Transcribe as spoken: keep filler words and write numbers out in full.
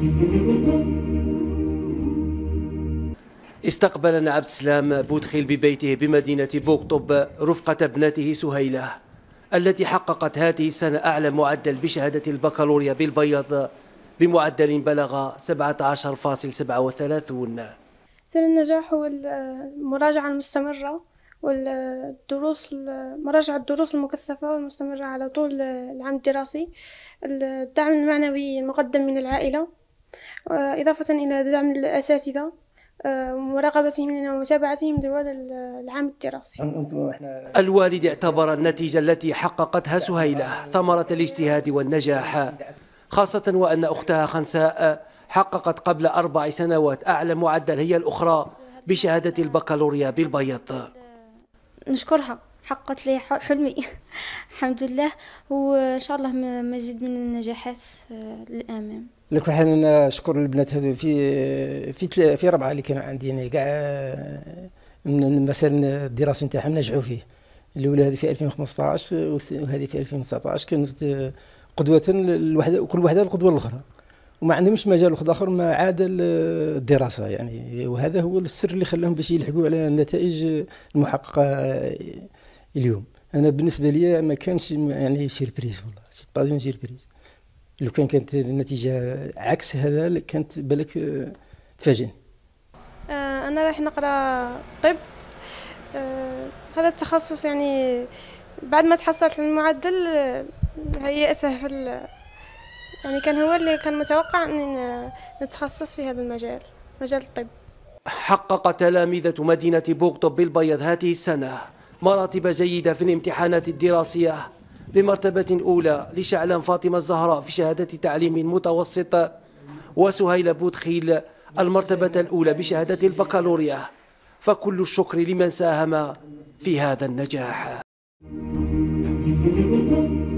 استقبلنا عبد السلام بودخيل ببيته بمدينة بوقطب رفقة ابنته سهيلة التي حققت هذه السنة أعلى معدل بشهادة البكالوريا بالبيض بمعدل بلغ سبعة عشر فاصلة سبعة وثلاثين. سر النجاح هو المراجعة المستمرة والدروس مراجعة الدروس المكثفة والمستمرة على طول العام الدراسي، الدعم المعنوي المقدم من العائلة، إضافة إلى دعم الأساتذة، مراقبتهم لنا ومتابعتهم طوال العام الدراسي. الوالد اعتبر النتيجة التي حققتها سهيلة ثمرة الاجتهاد والنجاح، خاصة وأن أختها خنساء حققت قبل أربع سنوات أعلى معدل هي الأخرى بشهادة البكالوريا بالبيض. نشكرها، حققت لي حلمي الحمد لله، وإن شاء الله مزيد من النجاحات للأمام. لكل حال انا نشكر البنات هذو في في في ربعه اللي كانوا عندي انا كاع من المسار الدراسي نتاعهم نجحوا فيه. الاولى هذه في ألفين وخمسطاش وهذه في ألفين وتسعطاش كانت قدوه الوحده، وكل وحده القدوه الاخرى، وما عندهمش مجال اخر ما عدا الدراسه يعني، وهذا هو السر اللي خلاهم باش يلحقوا على النتائج المحققه اليوم. انا بالنسبه لي ما كانش يعني سيربريز، والله سي با اون سيربريز. لو كان كانت النتيجة عكس هذا كانت بالك تفاجئني. آه أنا راح نقرأ طب. آه هذا التخصص يعني بعد ما تحصلت على المعدل هيأسه في يعني كان هو اللي كان متوقع أن نتخصص في هذا المجال، مجال الطب. حقق تلاميذة مدينة بوقطب بالبيض هذه السنة مراتب جيدة في الامتحانات الدراسية، بمرتبة أولى لشعلان فاطمة الزهراء في شهادة تعليم متوسط، وسهيلة بودخيل المرتبة الأولى بشهادة البكالوريا، فكل الشكر لمن ساهم في هذا النجاح.